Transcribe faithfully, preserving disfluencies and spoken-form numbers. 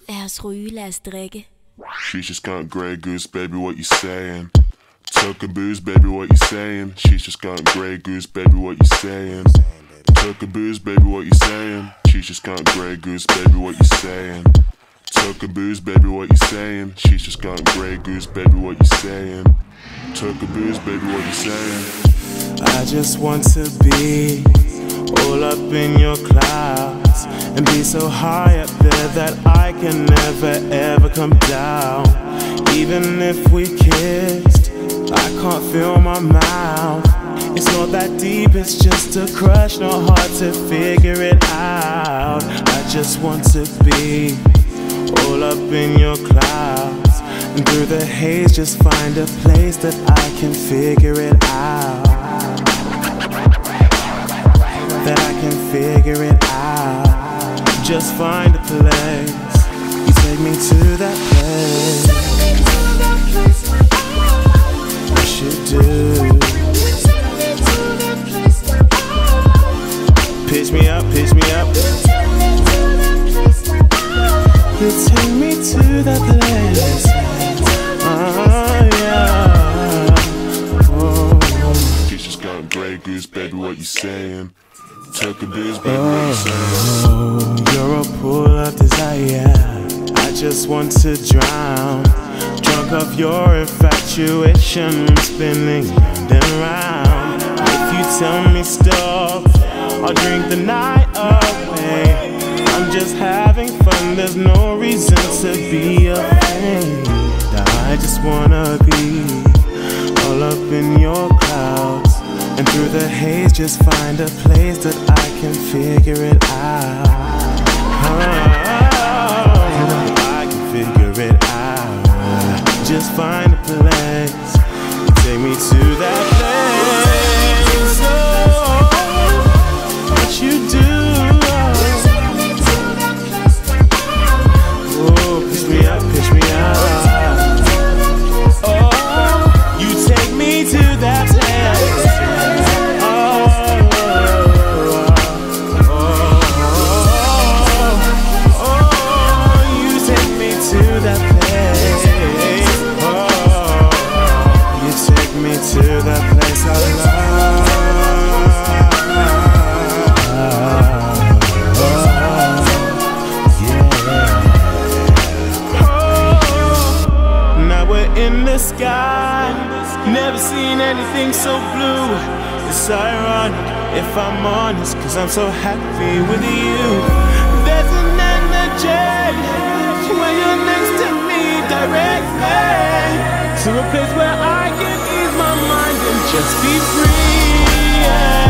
Lad os ryge, lad os drikke. She's just got Grey Goose, baby, what you saying? Tuck and booze, baby, what you saying? She's just got Grey Goose, baby, what you saying? Tuck and booze, baby, what you saying? She's just got Grey Goose, baby, what you saying? Tuck and booze, baby, what you saying? She's just got Grey Goose, baby, what you saying? Tuck and booze, baby, what you saying? I just want to be all up in your clouds and be so high up there that I can never ever come down. Even if we kissed, I can't feel my mouth. It's not that deep, it's just a crush, not hard to figure it out. I just want to be all up in your clouds, and through the haze just find a place that I can figure it out. That I can figure it out. Just find a place. You take me to that place. Take me to that place. Yes, you do. Take me to that place. Pitch me up, pitch me up. Take me to that place. You take me to that place. Oh yeah. Oh. She's just got Grey Goose, baby, what you saying? Tuck and booze, baby, what you saying? Oh, you're a pool of desire. I just want to drown. Drunk off your infatuation, spinning round and round. If you tell me stop, I'll drink the night away. I'm just having fun, there's no reason to be afraid. I just wanna be all up in your clouds, and through the haze just find a place that I can figure it out. Oh, I can figure it out. Just find a place. You take me to that place. Oh, what you do. Oh, pitch me up, pitch me up. Oh, you take me to that place. To that place I love. Yeah. Oh, now we're in the sky. Never seen anything so blue. It's ironic if I'm honest, cause I'm so happy with you. There's an energy when you're next to me, directly to a place where I can ease my mind and just be free, yeah.